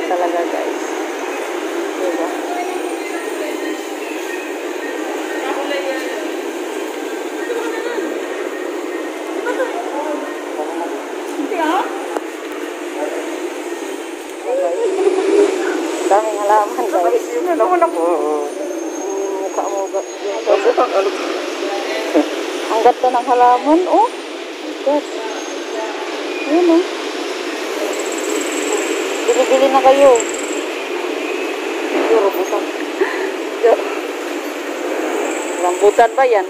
talaga guys. Diba? Daming halaman guys. Ano naman ako? Mukha mo ba? Ang ganda ng halaman. Oh. God. Ayan oh. Bili-bili na kayo. Rambutan. Rambutan ba yan?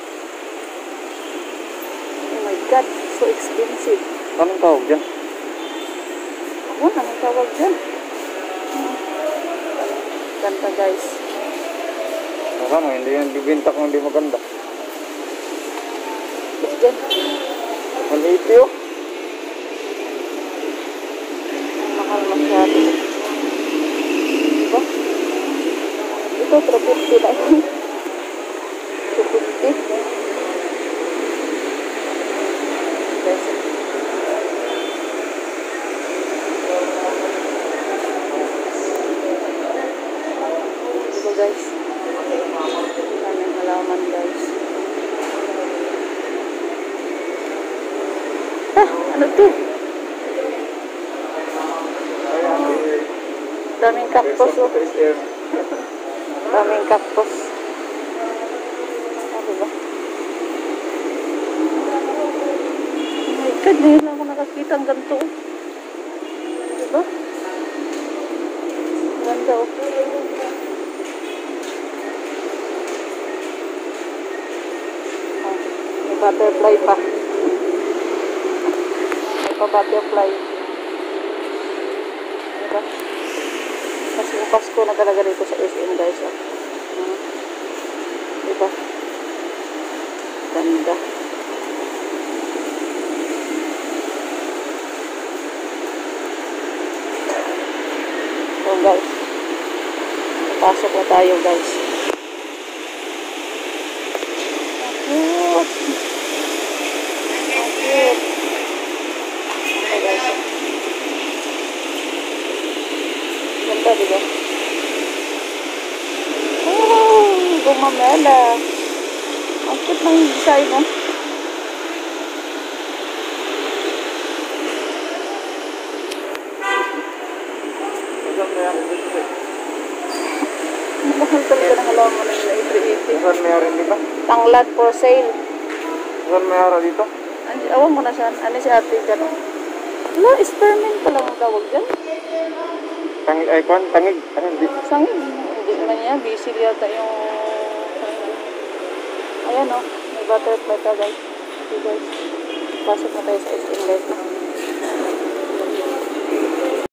Oh my God. So expensive. Anong tawag dyan? Ano? Anong tawag dyan? Ganda guys. Kasama, hindi yan bibinta kung hindi maganda. Ito dyan. Maliit yun. Mahal masyado. Diba? Ito, 350 na yun. 250. Guys. Ito guys. Daming halaman guys. Ah, ano to? Daming cactus oh. Daming cactus. Ano ba? Oh my God, ngayon lang ako nakakita ang ganito. Diba? Ganda oh. Oh, may butterfly pa. May pa butterfly. Diba? Mas Pasko na talaga dito sa SM guys. Oh. Diba? Ganda. So guys, pasok na tayo guys. Cute. Cute. Okay guys. Ganda diba? Oh, gumamela. Ang cute ng design no? Mahal talaga ng halaman ng 380. Saan mayroon dito? Tanglad for sale. Saan mayroon dito? Awan mo na siya. Ano si ate dyan? Wala, spearmint pala ang tawag dyan. Tangig, ay kwan, tangig. Ano, hindi. Sangig. Hindi naman niya. Busy yata yung... Ayan o. May butterfly pa guys. Okay guys. Pasok na tayo sa SM guys.